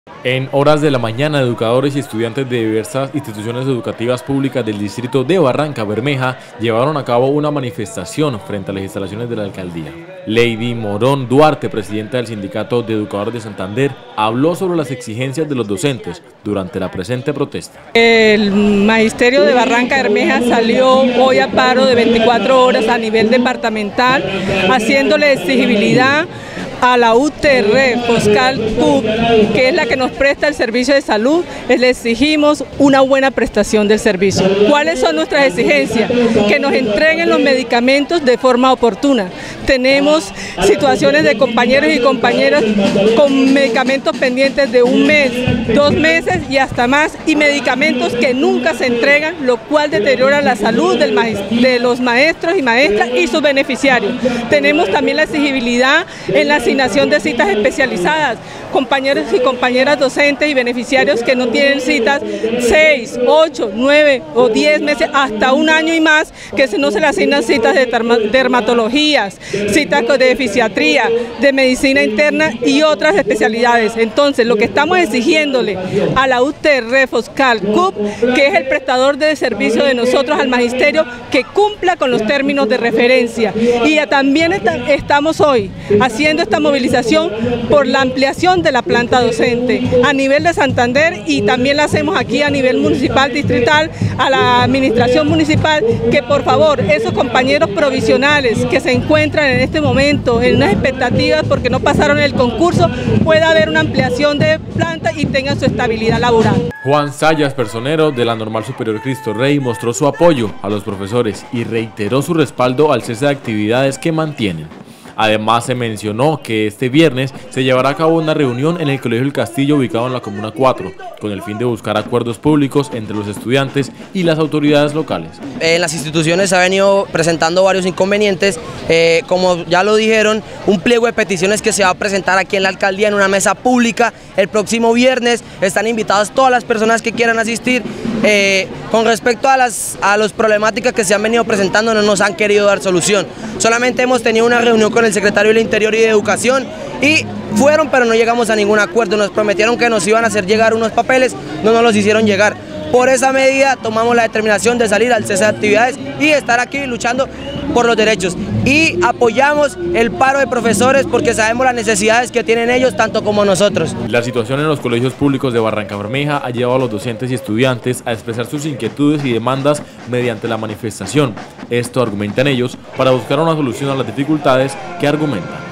En horas de la mañana, educadores y estudiantes de diversas instituciones educativas públicas del distrito de Barrancabermeja llevaron a cabo una manifestación frente a las instalaciones de la alcaldía. Lady Morón Duarte, presidenta del Sindicato de Educadores de Santander, habló sobre las exigencias de los docentes durante la presente protesta. El magisterio de Barrancabermeja salió hoy a paro de 24 horas a nivel departamental, haciéndole exigibilidad a la UTR Foscal CUP, que es la que nos presta el servicio de salud. Le exigimos una buena prestación del servicio. ¿Cuáles son nuestras exigencias? Que nos entreguen los medicamentos de forma oportuna. Tenemos situaciones de compañeros y compañeras con medicamentos pendientes de 1 mes, 2 meses y hasta más, y medicamentos que nunca se entregan, lo cual deteriora la salud de los maestros y maestras y sus beneficiarios. Tenemos también la exigibilidad en la asignación de citas especializadas, compañeros y compañeras docentes y beneficiarios que no tienen citas 6, 8, 9 o 10 meses, hasta 1 año y más, que no se le asignan citas de dermatologías, citas de fisiatría, de medicina interna y otras especialidades. Entonces, lo que estamos exigiéndole a la UTR Foscal CUP, que es el prestador de servicio de nosotros al magisterio, que cumpla con los términos de referencia. Y también estamos hoy haciendo esta movilización por la ampliación de la planta docente a nivel de Santander, y también la hacemos aquí a nivel municipal, distrital, a la administración municipal, que por favor esos compañeros provisionales que se encuentran en este momento en unas expectativas porque no pasaron el concurso, pueda haber una ampliación de planta y tengan su estabilidad laboral. Juan Sayas, personero de la Normal Superior Cristo Rey, mostró su apoyo a los profesores y reiteró su respaldo al cese de actividades que mantienen. Además, se mencionó que este viernes se llevará a cabo una reunión en el Colegio El Castillo, ubicado en la Comuna 4, con el fin de buscar acuerdos públicos entre los estudiantes y las autoridades locales. En las instituciones se ha venido presentando varios inconvenientes, como ya lo dijeron, un pliego de peticiones que se va a presentar aquí en la alcaldía en una mesa pública el próximo viernes. Están invitadas todas las personas que quieran asistir. Con respecto a las problemáticas que se han venido presentando, no nos han querido dar solución. Solamente hemos tenido una reunión con el secretario del Interior y de Educación y fueron, pero no llegamos a ningún acuerdo. Nos prometieron que nos iban a hacer llegar unos papeles, no nos los hicieron llegar. Por esa medida tomamos la determinación de salir al cese de actividades y estar aquí luchando por los derechos. Y apoyamos el paro de profesores porque sabemos las necesidades que tienen ellos tanto como nosotros. La situación en los colegios públicos de Barrancabermeja ha llevado a los docentes y estudiantes a expresar sus inquietudes y demandas mediante la manifestación. Esto, argumentan ellos, para buscar una solución a las dificultades que argumentan.